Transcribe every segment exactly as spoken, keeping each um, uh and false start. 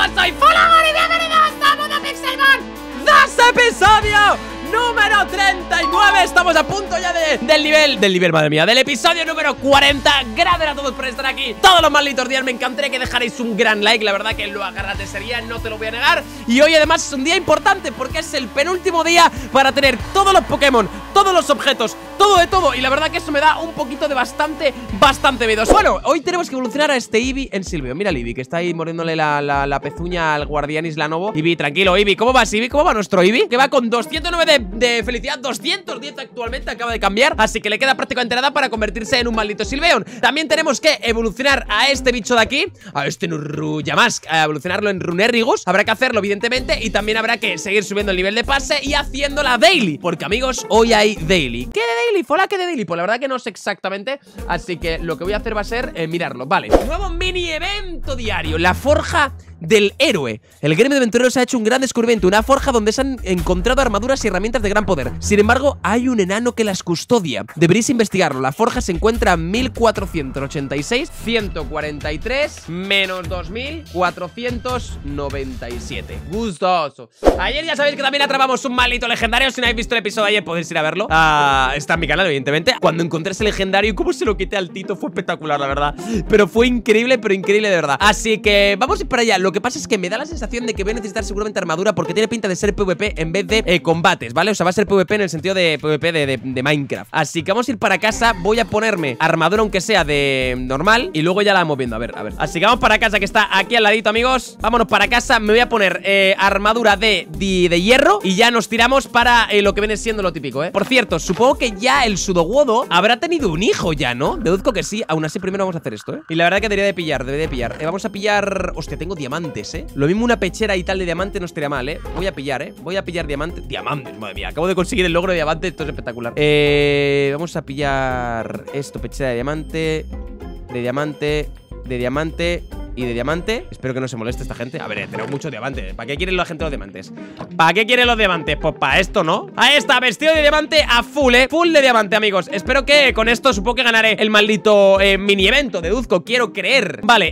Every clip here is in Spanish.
soy Fulamon y bienvenidos a Mundo Pixelmon dos episodio número treinta y nueve. Estamos a punto ya de, del nivel, del nivel, madre mía, del episodio número cuarenta. Gracias a todos por estar aquí todos los malditos días. Me encantaría que dejarais un gran like, la verdad que lo agarrate sería, no te lo voy a negar. Y hoy además es un día importante porque es el penúltimo día para tener todos los Pokémon, todos los objetos, todo de todo. Y la verdad que eso me da un poquito de bastante, bastante miedo. Bueno, hoy tenemos que evolucionar a este Eevee en Silvio. Mira al Eevee que está ahí mordiéndole la, la, la pezuña al guardián Islanovo. Eevee, tranquilo, Eevee, ¿cómo vas, Eevee? ¿Cómo va nuestro Eevee? Que va con doscientos nueve de de felicidad, doscientos diez actualmente, acaba de cambiar, así que le queda prácticamente nada para convertirse en un maldito Silveon. También tenemos que evolucionar a este bicho de aquí, a este Nuruyamask, a evolucionarlo en Runerigus. Habrá que hacerlo, evidentemente, y también habrá que seguir subiendo el nivel de pase y haciendo la daily, porque amigos, hoy hay daily. ¿Qué de daily? ¿Fola qué de daily? Pues la verdad que no sé exactamente, así que lo que voy a hacer va a ser eh, mirarlo. Vale, nuevo mini evento diario, la forja del héroe. El gremio de aventureros ha hecho un gran descubrimiento, una forja donde se han encontrado armaduras y herramientas de gran poder. Sin embargo, hay un enano que las custodia. Deberéis investigarlo. La forja se encuentra en mil cuatrocientos ochenta y seis, ciento cuarenta y tres menos dos mil cuatrocientos noventa y siete. Gustoso. Ayer ya sabéis que también atrapamos un maldito legendario. Si no habéis visto el episodio de ayer podéis ir a verlo. uh, Está en mi canal, evidentemente. Cuando encontré ese legendario y cómo se lo quité al Tito fue espectacular, la verdad. Pero fue increíble, pero increíble de verdad. Así que vamos a ir para allá. Lo que pasa es que me da la sensación de que voy a necesitar seguramente armadura porque tiene pinta de ser PvP en vez de eh, combates, ¿vale? O sea, va a ser PvP en el sentido de PvP de, de, de Minecraft. Así que vamos a ir para casa. Voy a ponerme armadura aunque sea de normal y luego ya la vamos viendo, a ver, a ver. Así que vamos para casa que está aquí al ladito, amigos. Vámonos para casa. Me voy a poner eh, armadura de, de, de hierro y ya nos tiramos para eh, lo que viene siendo lo típico, ¿eh? Por cierto, supongo que ya el Sudowoodo habrá tenido un hijo ya, ¿no? Deduzco que sí. Aún así primero vamos a hacer esto, ¿eh? Y la verdad que debería de pillar, debería de pillar eh, Vamos a pillar... Hostia, tengo diamantes, ¿eh? Lo mismo una pechera y tal de diamante no estaría mal, ¿eh? Voy a pillar, ¿eh? Voy a pillar diamantes. Diamantes, madre mía. Acabo de conseguir el logro de diamante. Esto es espectacular. Eh... Vamos a pillar esto, pechera de diamante, de diamante, de diamante y de diamante. Espero que no se moleste esta gente. A ver, eh, tenemos mucho diamante. ¿Para qué quieren la gente los diamantes? ¿Para qué quieren los diamantes? Pues para esto, ¿no? Ahí está, vestido de diamante a full, ¿eh? Full de diamante, amigos. Espero que con esto supongo que ganaré el maldito eh, mini evento. Deduzco, quiero creer. Vale,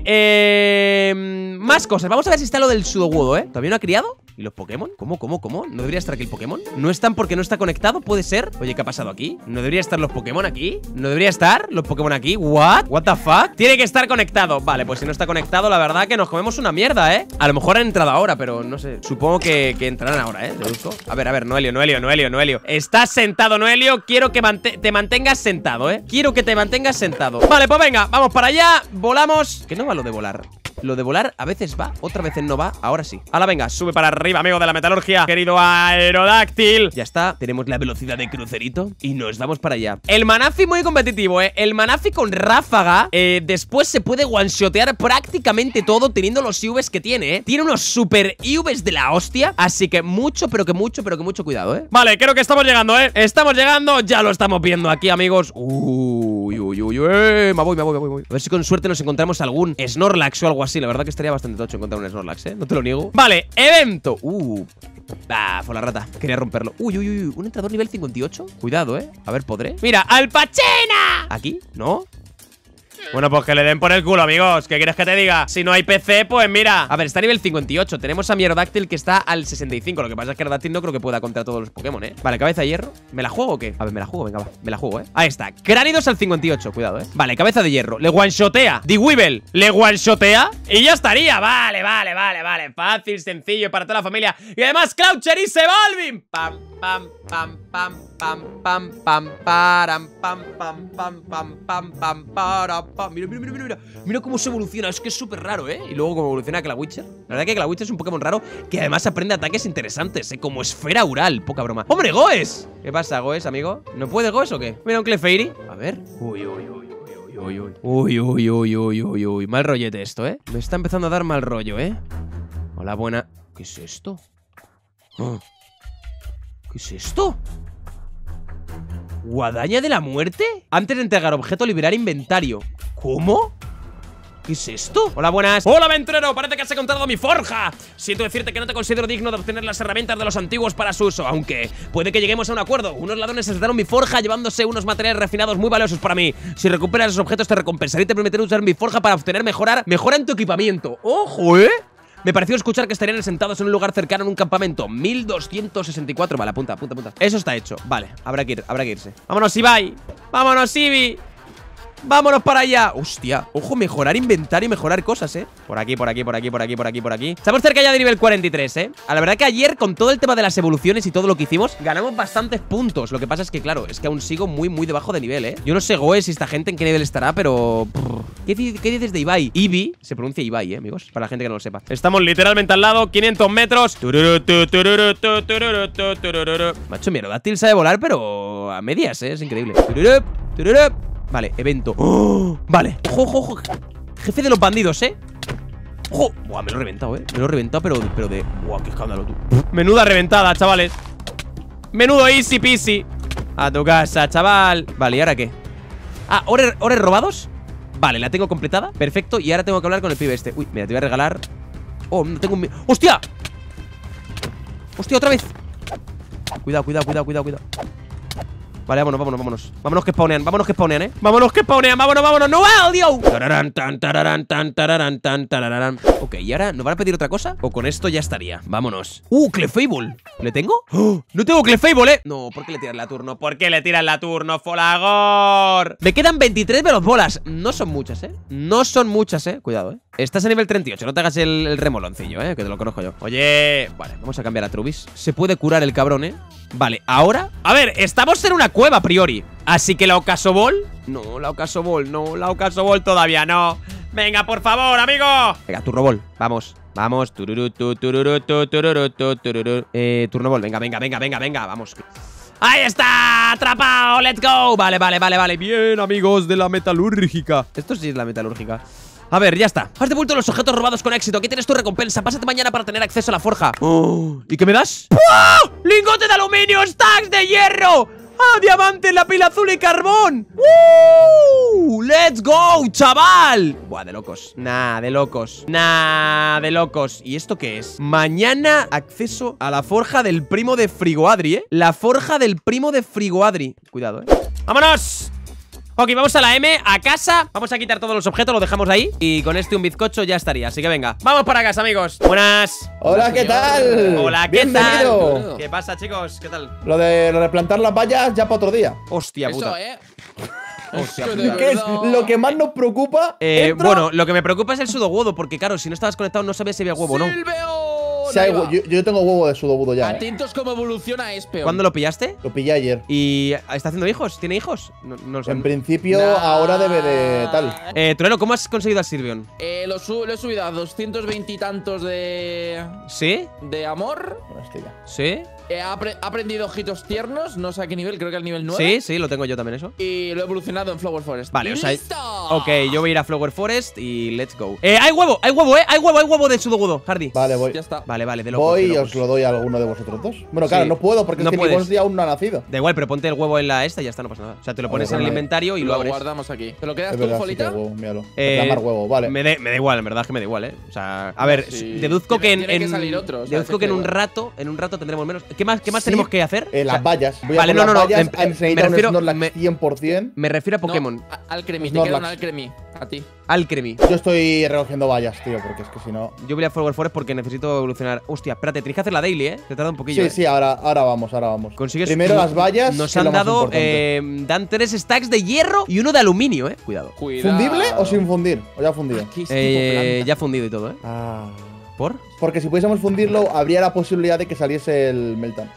eh... más cosas. Vamos a ver si está lo del Sudowoodo, ¿eh? ¿Todavía no ha criado? ¿Y los Pokémon? ¿Cómo, cómo, cómo? ¿No debería estar aquí el Pokémon? ¿No están porque no está conectado? ¿Puede ser? Oye, ¿qué ha pasado aquí? ¿No debería estar los Pokémon aquí? ¿No debería estar los Pokémon aquí? ¿What? ¿What the fuck? Tiene que estar conectado. Vale, pues si no está conectado, la verdad que nos comemos una mierda, ¿eh? A lo mejor han entrado ahora, pero no sé. Supongo que, que entrarán ahora, ¿eh? Deduzco. A ver, a ver, Noelio, Noelio, Noelio, Noelio. Estás sentado, Noelio. Quiero que mante te mantengas sentado, ¿eh? Quiero que te mantengas sentado. Vale, pues venga, vamos para allá. Volamos. ¿Qué no va lo de volar? Lo de volar a veces va, otras veces no va. Ahora sí. Ahora venga, sube para arriba, amigo de la metalurgia, querido Aerodáctil. Ya está, tenemos la velocidad de crucerito y nos vamos para allá. El Manafi muy competitivo, eh El Manafi con ráfaga eh, después se puede one-shotear prácticamente todo teniendo los I Vs que tiene, eh Tiene unos super I Vs de la hostia. Así que mucho, pero que mucho, pero que mucho cuidado, eh Vale, creo que estamos llegando, eh Estamos llegando, ya lo estamos viendo aquí, amigos. Uy, uy, uy, uy Me voy, me voy, me voy A ver si con suerte nos encontramos algún Snorlax o algo así. La verdad que estaría bastante tocho encontrar un Snorlax, ¿eh? No te lo niego. Vale, evento. Uh. Ah, fue la rata. Quería romperlo. Uy, uy, uy. ¿Un entrador nivel cincuenta y ocho? Cuidado, ¿eh? A ver, ¿podré? Mira, Alpachena. ¿Aquí? ¿No? Bueno, pues que le den por el culo, amigos. ¿Qué quieres que te diga? Si no hay P C, pues mira. A ver, está a nivel cincuenta y ocho. Tenemos a mi Aerodáctil que está al sesenta y cinco. Lo que pasa es que Aerodáctil no creo que pueda contra todos los Pokémon, ¿eh? Vale, cabeza de hierro. ¿Me la juego o qué? A ver, me la juego, venga, va. Me la juego, ¿eh? Ahí está. Cránidos al cincuenta y ocho. Cuidado, ¿eh? Vale, cabeza de hierro. Le one-shotea. D-Weevil. Le one-shotea. Y ya estaría. Vale, vale, vale, vale. Fácil, sencillo para toda la familia. Y además, Cloucher y Sevolvin. Pam, pam, pam, pam, pam, pam, pam, param, pam, pam, pam, pam, pam, pam, para, pam. Mira, mira, mira, mira. Mira cómo se evoluciona. Es que es súper raro, ¿eh? Y luego cómo evoluciona Clawitcher. La verdad que Clawitcher es un Pokémon raro que además aprende ataques interesantes, ¿eh? Como esfera Ural. Poca broma. ¡Hombre, Goes! ¿Qué pasa, Goes, amigo? ¿No puede Goes o qué? Mira un Clefairy. A ver. Uy, uy, uy. Uy, uy, uy, uy, uy, uy, uy, uy. Mal rollete esto, ¿eh? Me está empezando a dar mal rollo, ¿eh? Hola, buena. ¿Qué es esto? Oh. ¿Qué es esto? ¿Guadaña de la muerte? Antes de entregar objeto, liberar inventario. ¿Cómo? ¿Qué es esto? Hola, buenas. Hola, aventurero, parece que has encontrado mi forja. Siento decirte que no te considero digno de obtener las herramientas de los antiguos para su uso, aunque puede que lleguemos a un acuerdo. Unos ladrones asesinaron mi forja llevándose unos materiales refinados muy valiosos para mí. Si recuperas los objetos te recompensaré y te permitiré usar mi forja para obtener mejorar, mejora en tu equipamiento. ¡Ojo, eh! Me pareció escuchar que estarían sentados en un lugar cercano en un campamento. mil doscientos sesenta y cuatro. Vale, apunta, apunta, apunta. Eso está hecho. Vale, habrá que ir, habrá que irse. Vámonos, Ibai. Vámonos, Ibi. ¡Vámonos para allá! ¡Hostia! Ojo, mejorar inventario y mejorar cosas, ¿eh? Por aquí, por aquí, por aquí, por aquí, por aquí, por aquí. Estamos cerca ya de nivel cuarenta y tres, ¿eh? A la verdad que ayer, con todo el tema de las evoluciones y todo lo que hicimos, ganamos bastantes puntos. Lo que pasa es que, claro, es que aún sigo muy, muy debajo de nivel, ¿eh? Yo no sé, Goe, si esta gente en qué nivel estará, pero... ¿Qué, ¿Qué dices de Ibai? Ibi se pronuncia Ibai, ¿eh, amigos? Para la gente que no lo sepa. Estamos literalmente al lado, quinientos metros. Macho, mi Aerodáctil sabe volar, pero a medias, ¿eh? Es increíble. Vale, evento. ¡Oh! Vale, ojo, ojo, ojo. Jefe de los bandidos, ¿eh? ¡Ojo! Buah, me lo he reventado, ¿eh? Me lo he reventado, pero, pero de... Buah, qué escándalo, tú. Menuda reventada, chavales. Menudo easy peasy. A tu casa, chaval. Vale, ¿y ahora qué? Ah, ¿ores, ores robados? Vale, la tengo completada. Perfecto, y ahora tengo que hablar con el pibe este. Uy, mira, te voy a regalar... Oh, no tengo un... ¡Hostia! ¡Hostia, otra vez! Cuidado, cuidado, cuidado, cuidado, cuidado. Vale, vámonos, vámonos, vámonos. Vámonos que spawnean, vámonos que spawnean, ¿eh? Vámonos que spawnean, vámonos, vámonos. ¡No va, tío! Tararán, tan, tararán, tan, tararán, tan, tararán. Ok, ¿y ahora nos van a pedir otra cosa? ¿O con esto ya estaría? Vámonos. ¡Uh, Clefable! ¿Le tengo? ¡Oh! ¡No tengo Clefable, eh! No, ¿por qué le tiras la turno? ¿Por qué le tiras la turno, Folagor? Me quedan veintitrés veloz bolas. No son muchas, ¿eh? No son muchas, ¿eh? Cuidado, ¿eh? Estás a nivel treinta y ocho, no te hagas el, el remoloncillo, ¿eh? Que te lo conozco yo. Oye, vale, vamos a cambiar a Trubis. Se puede curar el cabrón, ¿eh? Vale, ahora... A ver, estamos en una cueva a priori. Así que la Ocasobol... No, la Ocasobol, no, la Ocasobol todavía no. Venga, por favor, amigo. Venga, Turnobol, vamos. Vamos, tururú, tu, tururú, tu, tururú, tu, tururú. Eh, Turnobol, venga, venga, venga, venga, venga, vamos. ¡Ahí está! ¡Atrapado! ¡Let's go! Vale, vale, vale, vale. Bien, amigos de la metalúrgica. Esto sí es la metalúrgica. A ver, ya está. Has devuelto los objetos robados con éxito. Aquí tienes tu recompensa. Pásate mañana para tener acceso a la forja. Oh, ¿y qué me das? ¡Oh! ¡Lingote de aluminio! ¡Stacks de hierro! ¡Ah, diamante, la pila azul y carbón! ¡Uh! ¡Let's go, chaval! Buah, de locos. Nah, de locos. Nah, de locos. ¿Y esto qué es? Mañana acceso a la forja del primo de Frigoadri, ¿eh? La forja del primo de Frigoadri. Cuidado, ¿eh? ¡Vámonos! Ok, vamos a la M, a casa. Vamos a quitar todos los objetos, lo dejamos ahí. Y con este un bizcocho ya estaría, así que venga. Vamos para casa, amigos. Buenas. Hola, ¿qué tal? Hola, ¿qué Bienvenido. tal? ¿Qué pasa, chicos? ¿Qué tal? Lo de, lo de plantar las vallas ya para otro día. Hostia puta. Eso, ¿eh? Hostia Eso puta. de ¿Qué es verdad. lo que más nos preocupa? Eh, Entra- bueno, lo que me preocupa es el sudohuevo, porque claro, si no estabas conectado no sabías si había huevo o no. ¡Silveo! Si hay Ahí va. hue- yo, yo tengo huevo de sudobudo ya. ¿eh? Atentos cómo evoluciona Espeon. ¿Cuándo lo pillaste? Lo pillé ayer. ¿Y está haciendo hijos? ¿Tiene hijos? No, no lo sé. En principio, Nah. ahora debe de tal. Eh, Trueno, ¿cómo has conseguido al Sirvion? Eh, lo, su- lo he subido a doscientos veinte y tantos de. ¿Sí? de amor. Bueno, este ya. ¿Sí? Eh, ha, apre- ha aprendido ojitos tiernos, no sé a qué nivel, creo que al nivel nueve. Sí, sí, lo tengo yo también eso. Y lo he evolucionado en Flower Forest. Vale, o sea, ¡Listo! ok, yo voy a ir a Flower Forest y let's go. Eh, hay huevo, hay huevo, eh, hay huevo, hay huevo de sudogudo, Hardy. Vale, voy. Ya está. Vale, vale, de locos, Voy de y locos. os lo doy a alguno de vosotros dos. Bueno, claro, Sí. no puedo porque No es que puedes. mi Gonzi aún no ha nacido. Da igual, pero ponte el huevo en la esta y ya está, no pasa nada. O sea, te lo A pones ver, en el vale. inventario y lo lo abres. guardamos aquí. ¿Te lo quedas Es tú, verdad, sí que Folita? hay huevo, míralo. Eh, Reclamar huevo, vale. Me, de- me da igual, en verdad que me da igual, eh. O sea, a ver, Sí. deduzco que en, Tiene que en- salir otro, o sea, deduzco es que en que un igual. rato, en un rato tendremos menos. ¿Qué más, qué más Sí, tenemos que hacer? Eh, O sea, las vallas. Voy a vale, por no, las no, no, vallas. em- ah, em- se me necesita un refiero- Snorlax me- cien por cien. me refiero a No, Pokémon. a- Alcremí, te queda un Snorlax. Alcremí. A ti. Alcremí. Yo estoy recogiendo vallas, tío, porque es que si no. Yo voy a Flower Forest porque necesito evolucionar. Hostia, espérate, tienes que hacer la daily, eh. Te tarda un poquillo. Sí, eh. sí, ahora, ahora vamos, ahora vamos. Consigues. Primero las vallas. Nos que es han lo más dado. importante. Eh, dan tres stacks de hierro y uno de aluminio, eh. Cuidado. Cuidado. ¿Fundible o sin fundir? ¿O ya fundido? Aquí es tipo Eh, planta. ya fundido y todo, eh. Ah. ¿Por? Porque si pudiésemos fundirlo, habría la posibilidad de que saliese el Meltan.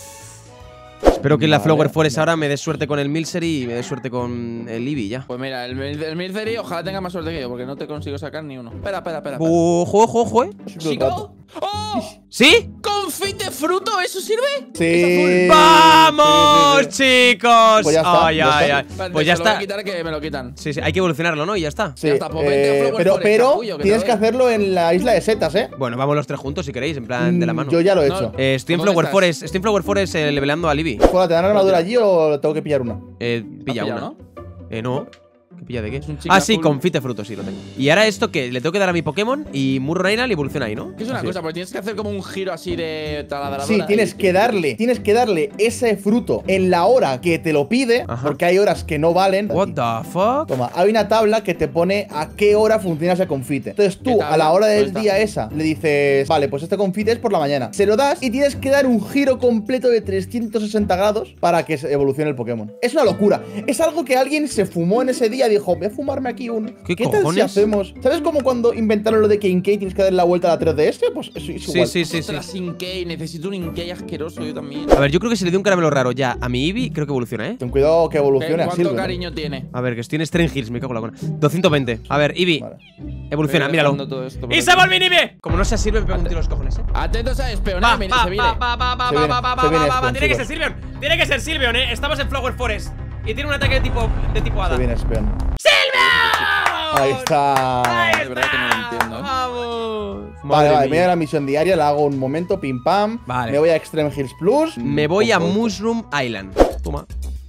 Espero que en la Vale, Flower Forest vale. ahora me dé suerte con el Milcery y me dé suerte con el Eevee ya. Pues mira, el, el, el Milcery ojalá tenga más suerte que yo, porque no te consigo sacar ni uno. Espera, espera, espera. espera. Ojo, ojo, ojo, eh. Siempre el rato. ¿Chico? ¡Oh! ¿Sí? ¿Confit de fruto? ¿Eso sirve? Sí. ¡Vamos, Sí, sí, sí. chicos! Pues ya está, ay, ya ay, está. ay. Espérate, Pues ya se lo voy a está. quitar que me lo quitan. Sí, sí, hay que evolucionarlo, ¿no? Y ya está. Sí, Ya está, pues vente a eh, Flower pero, Forest, pero capullo, que tienes te que doy. hacerlo en la isla de setas, ¿eh? Bueno, vamos los tres juntos si queréis, en plan de la Mm, mano. Yo ya lo he No, hecho. Eh, estoy en ¿Dónde Flower estás? Forest, estoy en Flower Forest eh, levelando a Libby. Hola, ¿te dan armadura allí o tengo que pillar una? Eh, pilla pillado, una. ¿no? Eh, no. ¿Qué pilla de qué? Es un chicle Ah, sí, azul. confite fruto, sí, lo tengo. ¿Y ahora esto qué? ¿Le tengo que dar a mi Pokémon? Y Murro Island y evoluciona ahí, ¿no? Que es una Así cosa, es. porque tienes que hacer como un giro así de taladradora. Sí, tienes y- que darle, tienes que darle ese fruto en la hora que te lo pide, Ajá. porque hay horas que no valen. What the fuck? Toma, hay una tabla que te pone a qué hora funciona ese confite. Entonces ¿Qué tú, tabla? a la hora del ¿Dónde día está? esa, le dices, vale, pues este confite es por la mañana. Se lo das y tienes que dar un giro completo de trescientos sesenta grados para que se evolucione el Pokémon. Es una locura. Es algo que alguien se fumó en ese día y dijo, voy a fumarme aquí un... ¿Qué tal si cojones? hacemos? ¿Sabes cómo cuando inventaron lo de que Inkey tienes que darle la vuelta a la tres D S? Pues eso es Sí, igual. sí, sí, sí. Ostras, Inkey, necesito un Inkey asqueroso yo también. A ver, yo creo que si le doy un caramelo raro ya a mi Eevee, creo que evoluciona, ¿eh? Ten cuidado que evolucione así. ¿Cuánto cariño tiene? A ver, que estoy en String Hills, me cago en la cona. doscientos veinte. A ver, Eevee, Vale. evoluciona, Estoy míralo. dejando todo esto por ¡Y aquí. se volvió Eevee! Como no se sirve, me pego un tiro a los cojones, ¿eh? Atentos a espionar, Va, mira, va, se viene. va, va, va, va, Se va, viene, va, va, se va, viene va, va. Espen, Tiene que ser chicos. Sylveon. Tiene que ser Sylveon, ¿eh? Estamos en Flower Forest. Y tiene un ataque de tipo, de tipo hada. Se viene Espen. ¡Sylveon! Ahí está. Ahí De verdad que no lo está. entiendo, ¿eh? Vamos. Vale, Madre vale, me mía. voy a la misión diaria, la hago un momento, pim pam. Vale. Me voy a Extreme Hills Plus. Me voy a Ojo. Mushroom Island. Toma.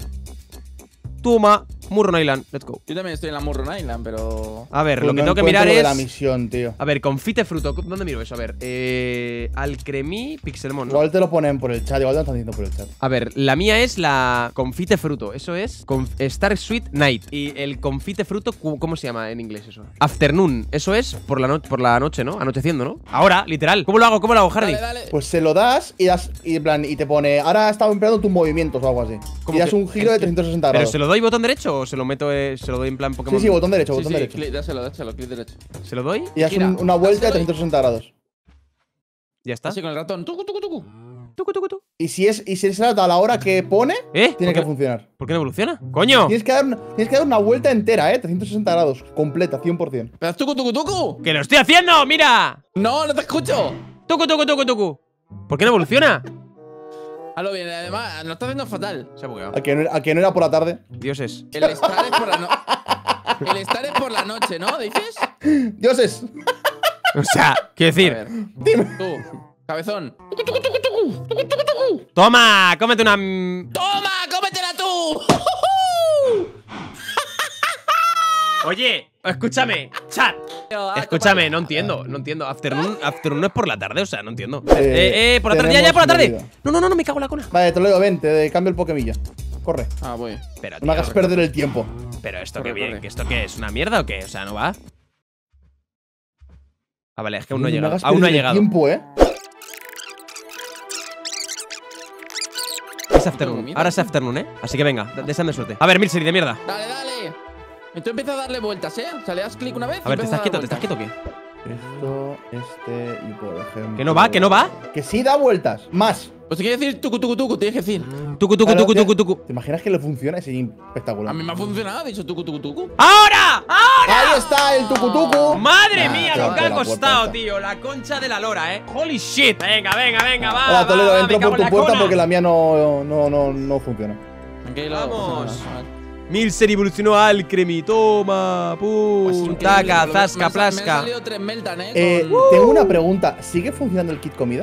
Toma. Mushroom Island. Let's go. Yo también estoy en la Murron Island, pero. A ver, Pues lo que no tengo que encuentro mirar lo de es. la misión, tío. A ver, confite fruto. ¿Dónde miro eso? A ver, eh. Alcremí Pixelmon, ¿no? Igual te lo ponen por el chat, igual te lo están diciendo por el chat. A ver, la mía es la confite fruto. Eso es conf- Star Sweet Night. Y el confite fruto, cu- ¿cómo se llama en inglés eso? Afternoon. Eso es por la, no- por la noche, ¿no? Anocheciendo, ¿no? Ahora, literal. ¿Cómo lo hago? ¿Cómo lo hago, Hardy? Dale, dale. Pues se lo das y das y, en plan, y te pone, ahora estaba empleando tus movimientos o algo así. ¿Cómo Y das que? un giro de trescientos sesenta ¿Pero grados. se lo doy botón derecho o se lo meto, eh, se lo doy en plan Pokémon? Sí, sí, botón derecho, Sí, botón sí, derecho. clic, dáselo, dáselo, clic derecho. ¿Se lo doy? Y das Gira, un- una vuelta de dáselo y- trescientos sesenta grados. Ya está. Así con el ratón. Tucu, tucu, tucu. Tucu, tucu, tu. Y si es y si es a la hora que pone, ¿Eh? tiene ¿Por que qué- funcionar. ¿Por qué no evoluciona? ¡Coño! Tienes que, dar una, tienes que dar una vuelta entera, eh, trescientos sesenta grados, completa, cien por cien. Pero haz tucu, tucu, tucu. ¡Que lo estoy haciendo! ¡Mira! No, no te escucho. ¡Tucu, tucu, tucu, tucu! ¿Por qué no evoluciona? Hazlo bien, además, lo está haciendo fatal. Se ha bugueado. ¿A que, no, era- a que no era por la tarde? Dioses. El estar es por la noche. El estar es por la noche, ¿no? ¿Dices? Dioses. O sea, quiero A decir. ver. Tú, cabezón. ¡Toma! ¡Cómete una. mm. ¡Toma! ¡Cómetela tú! Oye, escúchame, chat. Escúchame, no entiendo, no entiendo. Afternoon, afternoon no es por la tarde, o sea, no entiendo. Eh, eh, eh, por la tarde, ya, ya, por la tarde. tenemos No, no, no, no, me cago en la cona. Vale, te lo digo, ven, te cambio el Pokemilla. Corre. Ah, voy. Pero, No me hagas tío, perder el tiempo. pero esto Corre, qué bien, corre. que esto qué es, ¿una mierda o qué? O sea, ¿no va? Ah, vale, es que aún no ha me llegado. hagas Aún no ha perder el llegado. tiempo, eh. Es afternoon. comida. Ahora es afternoon, ¿eh? Así que venga, deseame suerte. A ver, Milseri, de mierda. Dale, dale. Y tú empiezas a darle vueltas, ¿eh? O sea, le das clic una vez. A ver, y ¿te estás empiezas a quieto? dar ¿Te estás quieto o qué? Esto, este y por ejemplo. ¿Que no va? ¿Que no va? Que sí da vueltas. Más. Pues te quiere decir tucu, tucu, tucu, tienes que decir. Tucu, tucu, Claro, tucu, te- tucu, tucu. ¿Te imaginas que le funciona? Es A espectacular. mí me ha funcionado, ha dicho tucu, tucu, tucu. ¡Ahora! ¡Ahora! Ahí está el tucutucu. ¡Madre Ah, mía, chaval, lo que ha la puerta costado, esta. tío! La concha de la lora, ¿eh? ¡Holy shit! Venga, venga, venga, va, Ahora, va, Toledo, va, me entro cago por en tu puerta cona. porque la mía no, no, no, no funciona. Tranquilo. Vamos. pasa nada. Milser evolucionó al cremi, toma, Pues pum, increíble, taca, me- zasca, me han- Me plasca. han salido tres Meltan, ¿eh? Eh, con- Tengo una pregunta. ¿Sigue funcionando el kit comida?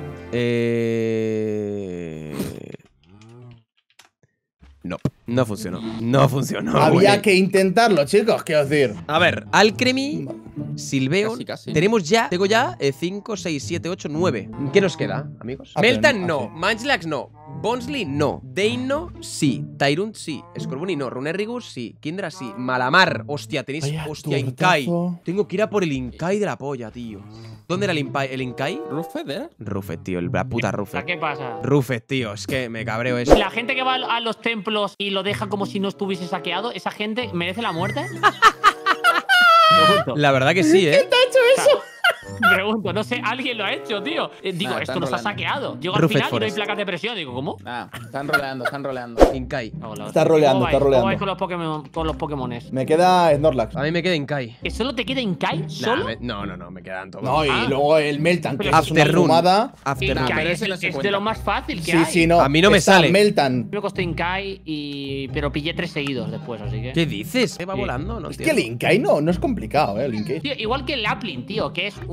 Eh... No, no funcionó. No funcionó. Había güey. que intentarlo, chicos, quiero decir. A ver, Alcremie, Silveon. Casi, casi. Tenemos ya, tengo ya cinco, seis, siete, ocho, nueve. ¿Qué nos queda, amigos? Ah, pero Meltan no, no, ah, Munchlax no, Bonsly no, Deino sí, Tyrunt sí, Scorbunny no, Runerigus sí, Kindra sí, Malamar. Hostia, tenéis, Vaya hostia, Inkai. tortazo. Tengo que ir a por el Inkai de la polla, tío. ¿Dónde era el Inkai? ¿El Inkai? Rufet, ¿eh? Rufet, tío, el- la puta Rufet. ¿Qué pasa? Rufet, tío, es que me cabreo eso. La gente que va a los templos y lo deja como si no estuviese saqueado, ¿esa gente merece la muerte? Pregunto. La verdad que sí, ¿eh? Pregunto, no sé, alguien lo ha hecho, tío. Eh, digo, Nah, esto están nos ha rolando. saqueado. Llego al Rufet final y doy Forest. placas de presión. Digo, ¿cómo? Ah, están roleando, están roleando. Inkai. Hago la Está hostia. roleando, ¿Cómo está vais? ¿Cómo roleando. vais con los Pokémon, con los Pokémones? Me queda Snorlax. A mí me queda Inkai. ¿Que solo te queda Inkai? Nah, ¿Solo? me- no, no, no, me quedan todos. No, y Ah. luego el Meltan, que es una Afternoon. fumada. Afternoon. Inkai pero es, ese no se es cuenta. de lo más fácil que Sí, hay. sí, no. A mí no me Está sale. Meltan. Me costó Inkai, y... pero pillé tres seguidos después, así que… ¿Qué dices? ¿Qué va Sí. volando? No Es que el entiendo. Inkai no, no es complicado, eh, el Inkai. Tío, igual que el Applin, tío, que es un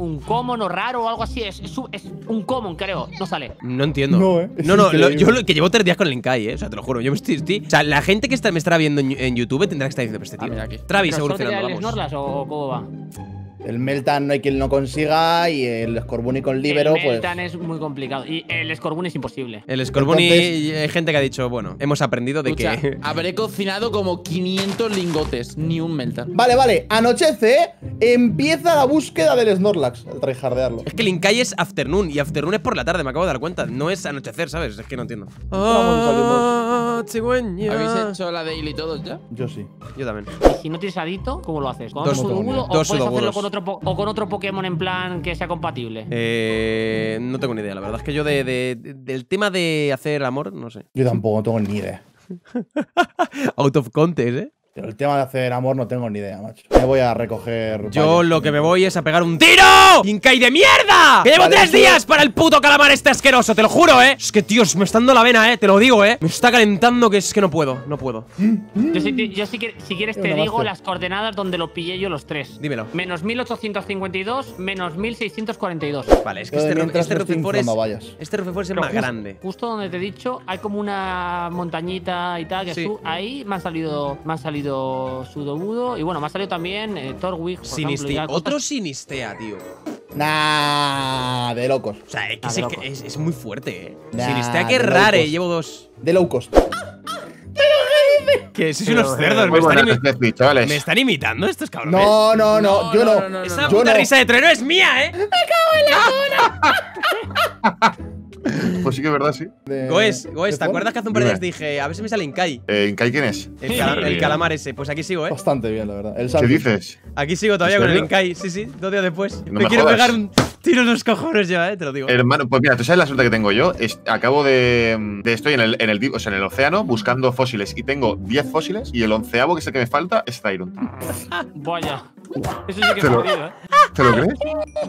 un common o raro o algo así. Es, es, un- es un common, creo. No sale. No entiendo. No, eh, es No, no, lo- increíble. yo lo- que llevo tres días con el Inkai, eh. O sea, te lo juro. Yo me estoy. estoy- o sea, la gente que está, me estará viendo en, en YouTube tendrá que estar diciendo, pero este Ah, tío. mira aquí. Travis ¿Pero solo te da evolucionando, el vamos. Snorlax o, o cómo va? El Meltan no hay quien lo consiga y el Scorbunny con Libero, el pues. Meltan es muy complicado. Y el Scorbunny es imposible. El Scorbunny, Entonces- hay gente que ha dicho, bueno, hemos aprendido de Escucha, que. habré cocinado como quinientos lingotes, ni un Meltan. Vale, vale, anochece, empieza la búsqueda del Snorlax, el tryhardearlo. Es que el Inkai es afternoon y afternoon es por la tarde, me acabo de dar cuenta. No es anochecer, ¿sabes? Es que no entiendo. Ah, cigüeña. ¿Habéis hecho la daily todos ya? Yo sí. Yo también. Y si no tienes adito, ¿cómo lo haces? ¿Con Dos otro Sudowoodo o dos puedes hacerlo Sudowoodos. con otro, po- o con otro Pokémon en plan que sea compatible? Eh, no tengo ni idea, la verdad es que yo de, de- de- del tema de hacer amor, no sé. Yo tampoco no tengo ni idea. Out of context, ¿eh? Pero el tema de hacer amor no tengo ni idea, macho. Me voy a recoger. Yo vallas. lo que me voy es a pegar un tiro. ¡Inkai de mierda! ¡Que llevo Vale, tres sí. días para el puto calamar este asqueroso! Te lo juro, ¿eh? Es que, tíos, me está dando la vena, ¿eh? Te lo digo, ¿eh? Me está calentando que es que no puedo, no puedo. Yo, sí, te- yo sí que, si quieres te Una digo master. las coordenadas donde lo pillé yo los tres. Dímelo. Menos mil ochocientos cincuenta y dos, menos mil seiscientos cuarenta y dos. Vale, es que Yo de este, mientras este me estoy Rutherford es. inflando vallas. Este Rutherford es Pero más justo- grande. Justo donde te he dicho, hay como una montañita y tal. Que Sí. su- ahí me han salido, me han salido Sudowoodo. Y bueno, me ha salido también eh, Torwig. por ejemplo, y Sinistea. tal, Otro cosas- Sinistea, tío. Nah, de locos. O sea, es, que Ah, es, de que loco. es, es muy fuerte, eh. Nah, Sinistea, qué de rare. locos. Llevo dos. De low cost. Que sois unos cerdos. Me Muy están, buenas imi- noches, chavales. ¿Me están imitando estos cabrones? No, no, no, yo no. no, no, Esa no. Yo puta no. risa de trueno es mía, ¿eh? Pues sí que es verdad, sí. De- Goes, de Goes, ¿te Fon. acuerdas que hace un par de días Dime. dije, a ver si me sale Inkai? Eh, ¿Inkai quién es? El, cala- Sí, el bien. calamar ese. Pues aquí sigo, ¿eh? Bastante bien, la verdad. El ¿Qué salto. dices? Aquí sigo todavía ¿En con el serio? Inkai. Sí, sí, dos días después. No me, me quiero jodas. pegar un tiro en los cojones ya, ¿eh? Te lo digo. Hermano, pues mira, tú sabes la suerte que tengo yo. Es- acabo de, de- Estoy en el, en, el, di- o sea, en el océano buscando fósiles y tengo diez fósiles y el onceavo, que es el que me falta, es Tyrant. Vaya. Eso sí que es Te lo- jodido, ¿eh? ¿Te lo crees?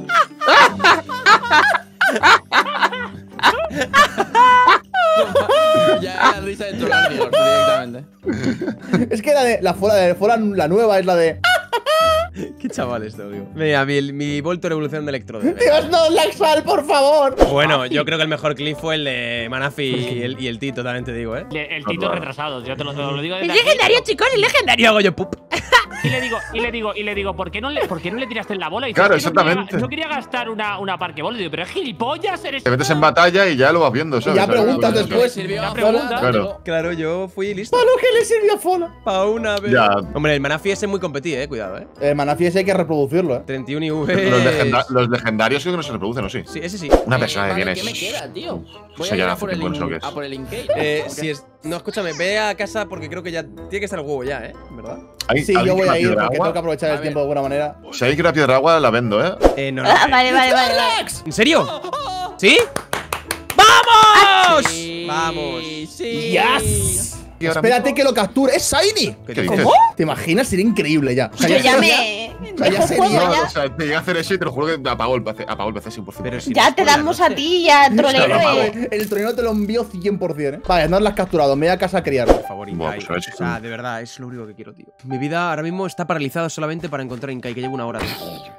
Ya la risa de trolar directamente. Es que la de la fuera de fuera la nueva es la de. Qué chaval esto, digo. Mira, mi, mi Voltor evolución de Electrode. venga. Dios, no, Laxal, por favor. Bueno, yo creo que el mejor clip fue el de Manafi y el, y el Tito, también te digo, ¿eh? Le- El Tito retrasado, yo te lo, te lo digo. Es desde aquí. legendario, chicos, es legendario. Hago yo pup. Y le digo, y le digo, y le digo, ¿por qué no le, por qué no le tiraste en la bola? Y dice, Claro, "Es que no quería- exactamente. No quería, gastar una, una parquebol. Le digo, pero es gilipollas, eres. Te metes en batalla y ya lo vas viendo, ¿sabes? ya preguntas Pero después. sirvió Ya a pregunta. Fola, Claro. digo, Claro, yo fui listo. ¿Para lo que le sirvió a Fola? Pa' una vez. Ya. Hombre, el Manafi ese es muy competido, eh. Cuidado, eh. El Manafi ese hay que reproducirlo, eh. treinta y uno I V. Los, legenda- los legendarios creo que no se reproducen, ¿o sí? Sí, ese sí. Una eh, persona que vale, tienes. ¿Qué me queda, tío? Voy Eso a ir ya a hace por el, tiempo no sé lo que in- es. a por el Inkei. Eh, si es. No, escúchame, ve a casa porque creo que ya tiene que estar el huevo ya, eh. ¿Verdad? ¿Hay- Sí, yo alguien voy quiere a ir una piedra porque agua? tengo que aprovechar A el ver. tiempo de buena manera. Si alguien quiere una piedra agua, la vendo, ¿eh? Eh, no, no. Ah, vale, vale, vale. vale. ¿En serio? ¿Sí? ¡Vamos! Sí, Vamos. Sí. ¡Yes! Y ahora Espérate mismo- que lo capture. ¡Es Shiny! ¿Qué ¿Qué dices? dices? ¿Te imaginas? Sería increíble ya. O sea, Yo ya ya sería- me. sea, ya Dejo sería- juego No, ya. o sea, te llega a hacer eso y te lo juro que apagó el P C, apagó el P C cien por ciento. Pero si Ya no te es por la damos a noche. ti, ya, trolero. Claro, eh. El tronero te lo envío cien por cien, ¿eh? Vale, no lo has capturado. Me voy a casa a criarlo. Por favor, Buah, Inkai. pues, ¿sabes? O sea, de verdad, es lo único que quiero, tío. Mi vida ahora mismo está paralizada solamente para encontrar Inkai, que llevo una hora. Tío.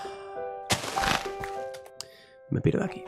Me pierdo aquí.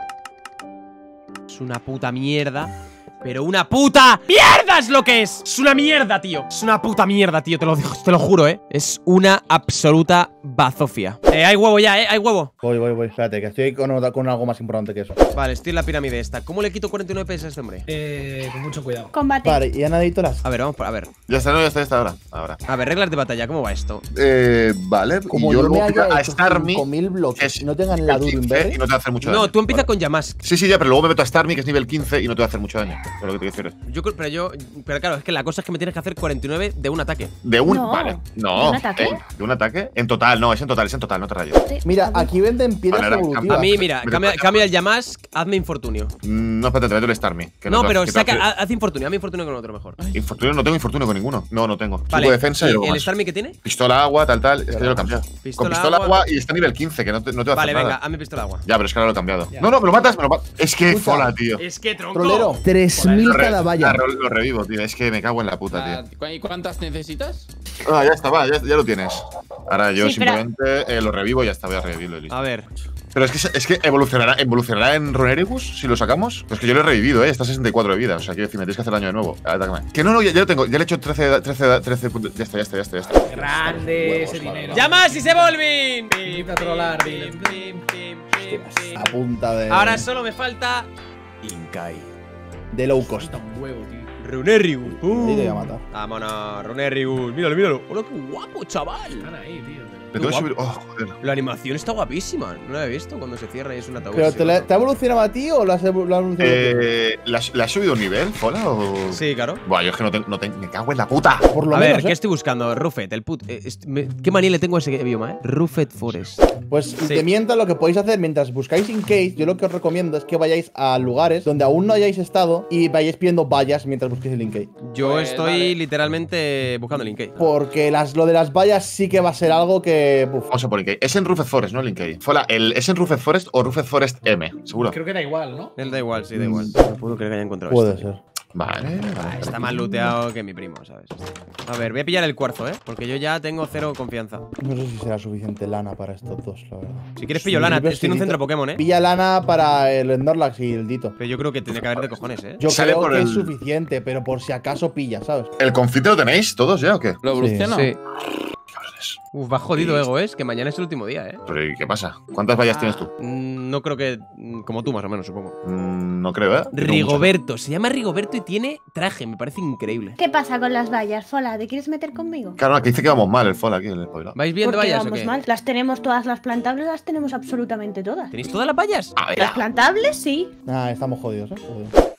Es una puta mierda. Pero una puta mierda es lo que es. Es una mierda, tío. Es una puta mierda, tío. Te lo, digo- te lo juro, eh. Es una absoluta bazofia. Eh, hay huevo ya, eh. Hay huevo. Voy, voy, voy. Espérate, que estoy con, otra- con algo más importante que eso. Vale, estoy en la pirámide esta. ¿Cómo le quito cuarenta y nueve P S a este hombre? Eh, con mucho cuidado. Combate. Vale, y han editoras. A ver, vamos por, a ver. Ya está, no, ya está, ya está ahora. Ahora. A ver, reglas de batalla, ¿cómo va esto? Eh, vale. Como y yo yo me luego pido haya a hecho Starmie, cinco mil que bloques es y no tengan la nivel Durin quince, Berry. y no te va a hacer mucho daño. No, tú empiezas Vale. con Yamask. Sí, sí, ya, pero luego me meto a Starmie, que es nivel quince, y no te va a hacer mucho daño. Es lo que te quiero decir. Yo creo, pero yo, pero claro, es que la cosa es que me tienes que hacer cuarenta y nueve de un ataque. De un. No. Vale. No. ¿De un ataque? eh, ¿De un ataque? En total, no, es en total, es en total, no te rayes. Mira, aquí venden piedras Vale, ahora, evolutivas. A mí, mira, Mira, cambia, pues, cambia el Yamask, hazme infortunio. Mm, No, espérate, te meto el Starmie. que No, te- pero que te saca, hace- haz haz infortunio, hazme infortunio con otro mejor. Infortunio, no tengo infortunio con ninguno. No, no tengo. Vale, Subo defensa y, ¿y luego el más. Starmie que tiene? Pistola agua, tal, tal. Es que yo lo he cambiado. Pistola Con pistola agua. agua, y está a nivel quince, que no te, no te va a Vale, hacer venga, nada. hazme pistola agua. Ya, pero es que ahora lo he cambiado. No, no, me lo matas, me lo matas. Es que Escucha. fola, tío. Es que tronco. Trolero, tres mil Lo re- cada valla. la- Lo revivo, tío. Es que me cago en la puta, Ah, tío. ¿cu- ¿Y cuántas necesitas? Ah, ya está, va, ya, ya lo tienes. Ahora yo Sí, pero- simplemente eh, lo revivo y ya está, voy a revivirlo y listo. A ver. Pero es que, es que evolucionará, evolucionará en Runerigus si lo sacamos. Pues que yo lo he revivido, ¿eh? Está a sesenta y cuatro de vida. O sea, quiero decir, me tienes que hacer daño de nuevo. Atácame. Que no, no, ya, ya lo tengo. Ya le he hecho trece, trece, trece puntos. Ya está, ya está, ya está. Ya está. Grande ese dinero. ¡Llamas y se volvin! Vete a trollar, dile. A punta de. Ahora solo me falta Inkai. De low cost. Un huevo, tío. Runerigus. Ahí te voy a matar. Vámonos, Runerigus. Míralo, míralo. Hola, qué guapo, chaval. Están ahí, tío. Me tengo que subir. Oh, joder. La animación está guapísima. No la he visto cuando se cierra y es un ataúd. ¿Pero te, la- te ha evolucionado a ti o la has evo- la has evolucionado a ti? Eh, ¿le has, le has subido un nivel, Fola? O... Sí, claro. Buah, yo es que no tengo. No tengo me cago en la puta. Por lo A menos, ver, ¿qué ¿eh? estoy buscando? Rufet, el put. eh, est- me- ¿Qué manía le tengo a ese bioma, eh? Rufet Forest. Pues Sí. de mientras lo que podéis hacer mientras buscáis Incase, yo lo que os recomiendo es que vayáis a lugares donde aún no hayáis estado y vayáis pidiendo vallas mientras busquéis el Incase. Yo Pues, estoy vale. literalmente buscando el Inkei. Porque las, lo de las vallas sí que va a ser algo que. Uf. Vamos a por Linkey. Es en Rufed Forest, no Linkey. Fola, el, ¿es en Rufed Forest o Rufed Forest M? Seguro. Creo que da igual, ¿no? Él da igual, sí, da Mm. igual. No puedo creer que haya encontrado Puede esto. ser. Vale, Ah, vale. está más looteado que mi primo, ¿sabes? A ver, voy a pillar el cuarzo, ¿eh? Porque yo ya tengo cero confianza. No sé si será suficiente lana para estos dos, la verdad. Si quieres pillo lana, Silver estoy en un Sidito. centro Pokémon, ¿eh? Pilla lana para el Snorlax y el Dito. Pero yo creo que tiene que haber de cojones, ¿eh? Yo Sale creo por que el- es suficiente, pero por si acaso pilla, ¿sabes? ¿El confite lo tenéis todos ya o qué? ¿Lo evoluciono? Sí. Uf, va jodido ego, ¿eh? Es que mañana es el último día, ¿eh? Pero ¿y qué pasa? ¿Cuántas vallas tienes tú? Mm, No creo que… mm, Como tú, más o menos, supongo. Mm, no creo, ¿eh? Tengo Rigoberto. Se llama Rigoberto y tiene traje. Me parece increíble. ¿Qué pasa con las vallas, Fola? ¿Te quieres meter conmigo? mucho. Claro, que dice que vamos mal el Fola aquí en el spoiler. ¿Vais bien de Porque vallas o vamos qué? mal. Las tenemos todas las plantables, las tenemos absolutamente todas. ¿Tenéis todas las vallas? A ver, Las plantables, sí. Ah, estamos jodidos, ¿eh? Joder.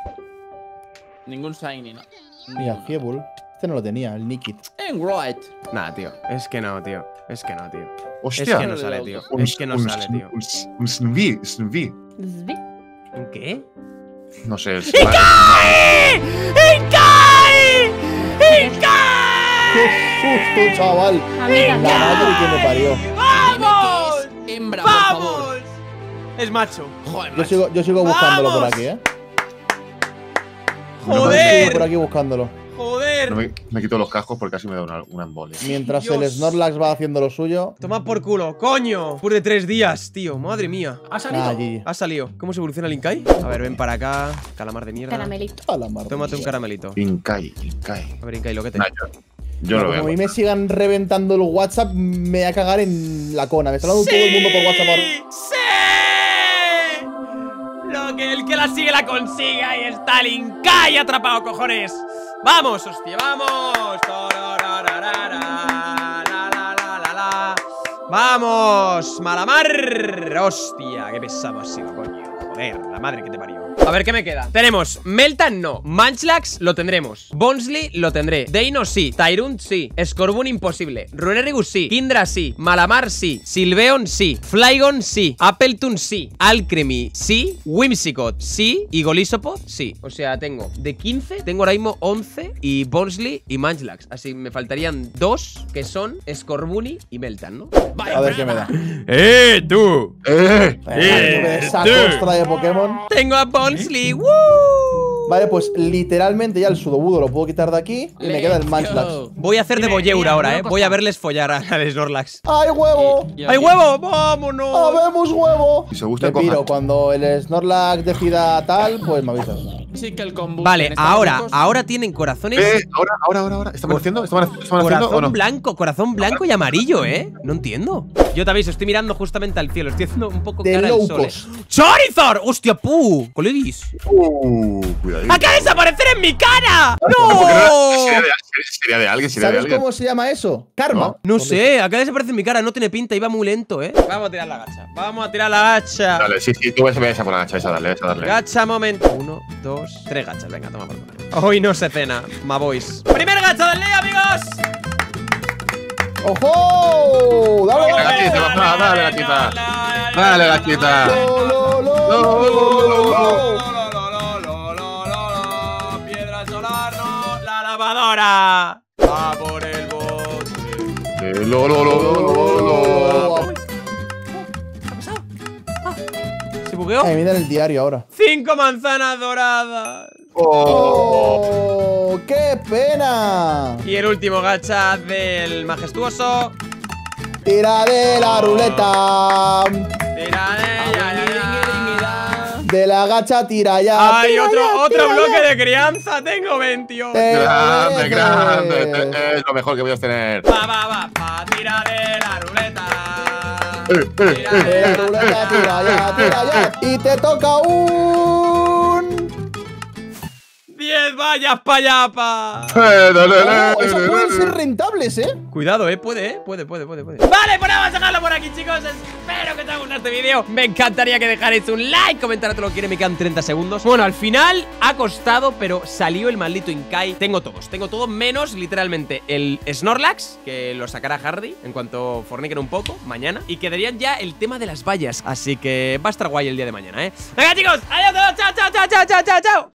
Ningún shiny, ¿no? Mira, Fiebull. Este no lo tenía, el Nikit. En right. Nah, tío. Es que no, tío. Es que no, tío. Es hostia. que no sale, tío. Un- Es que no un- sale, tío. Un, un Snvi, Snvi. Zbi. ¿En qué? No sé. es- ¡Inkai! ¡Inkai! ¡Inkai! ¡Qué susto, chaval! A mí La también. madre que me parió. ¡Vamos! Hembra, por favor. ¡Vamos! Es macho. Joder, Yo macho. sigo, yo sigo buscándolo por ¡Vamos! aquí, ¿eh? Yo sigo por ¡Joder! aquí buscándolo. ¡Joder! No me, me quito los cascos porque casi me da una, una embolia. Mientras Dios. el Snorlax va haciendo lo suyo. Toma por culo, coño. Después de tres días, tío. Madre mía. ¿Ha salido? Ah, G G. Ha salido. ¿Cómo se evoluciona el Inkai? A ver, ven para acá. Calamar de mierda. Caramelito. A la madre. Tómate un caramelito. Inkai, Inkai. A ver, Inkai, lo que te. Nah, yo yo lo Como a veo. mí me sigan reventando el WhatsApp, me voy a cagar en la cona. Me está hablando todo el mundo por WhatsApp ahora. ¡Sí! Lo que el que la sigue la consiga. Ahí está el Inkai atrapado, cojones. ¡Vamos, hostia, vamos! Tarararara, la, la, la, la, la. ¡Vamos! ¡Malamar! ¡Hostia! ¡Qué pesado ha sido, coño! Joder, la madre que te parió. A ver, ¿qué me queda? Tenemos Meltan, no. Munchlax, lo tendremos. Bonsley, lo tendré. Deino, sí. Tyrant, sí. Scorbunny, imposible. Runerigus, sí. Kindra, sí. Malamar, sí. Silveon, sí. Flygon, sí. Appletun, sí. Alcremie, sí. Whimsicott, sí. Y Golisopod, sí. O sea, tengo de quince, tengo ahora mismo once. Y Bonsley y Munchlax. Así me faltarían dos, que son Scorbunny y Meltan, ¿no? A ver qué me da. ¡Eh, tú! ¡Eh! Eh, esa costra de Pokémon. Tengo a Bonsley. ¡Woo! Vale, pues literalmente ya el Sudobudo lo puedo quitar de aquí y me queda el Munchlax. Voy a hacer de Dime, Boyeur mira, ahora, una eh. cosa. Voy a verles follar a la de Snorlax. ¡Ay, huevo! Y- y ¡Ay, aquí. huevo! ¡Vámonos! ¡Habemos huevo! Si se gusta, Me piro, cojan. cuando el Snorlax decida tal, pues me avisas. Sí que el combo. Vale, ahora, ahora tienen corazones. Eh, ahora, ahora, ahora, ahora. ¿Están haciendo? ¿Están haciendo o Corazón no? blanco, corazón blanco y amarillo, ¿eh? No entiendo. Yo te aviso, estoy mirando justamente al cielo. Estoy haciendo un poco De cara al sol, ¿eh? locos. ¡Charizard! ¡Hostia, pu! ¡Colegis! Uh, cuidadito. ¡Acaba de desaparecer en mi cara! Porque no- ¡No! Sería de, sería de alguien, sería de ¿Sabes alguien. cómo se llama eso? Karma. No sé, acaba de desaparecer en mi cara. No tiene pinta, iba muy lento, ¿eh? Vamos a tirar la gacha. Vamos a tirar la gacha. Dale, sí, sí, tú ves esa por la gacha, esa, dale, esa, dale. Gacha momento. Uno, dos, tres gachas. Venga, toma por culo. Hoy no se cena, ma boys. ¡Primer gacha del día, amigos! ¡Ojo! ¡Dale, Dale, dale! gatita, papá, dale, gatita. Dale, gatita. ¡Lo, lo, lo, Lo, lo, lo, lo! Piedra solar, no. La lavadora. A por el bote. Eh, Lo, lo, lo, lo, lo, lo. ¿Se bugueó? Ay, mira el diario ahora. Cinco manzanas doradas. Oh. ¡Oh! ¡Qué pena! Y el último gacha del majestuoso. Tira de la ruleta. Tira de ya, ya, ya. De la gacha, tira ya. Ay, tira otro, ya, otro tira bloque ya. de crianza. Tengo veintiocho. Eh, Grande, eh, grande. Es lo mejor que voy a tener. Va, va, va, va. Tira de la ruleta. Eh, eh, Tira De de la la ruleta, tira ya, tira ya. Y te toca un. diez vallas payapa. Oh, esos pueden ser rentables, ¿eh? Cuidado, eh, puede, eh, puede, puede, puede, puede. Vale, pues nada, vamos a dejarlo por aquí, chicos. Espero que te haya gustado este vídeo. Me encantaría que dejarais un like, comentar todo lo que quiere, me quedan treinta segundos. Bueno, al final ha costado, pero salió el maldito Inkai. Tengo todos, tengo todo menos literalmente el Snorlax, que lo sacará Hardy en cuanto forniquen un poco mañana. Y quedarían ya el tema de las vallas. Así que va a estar guay el día de mañana, eh. Venga, chicos, adiós, chao, chao, chao, chao, chao, chao, chao.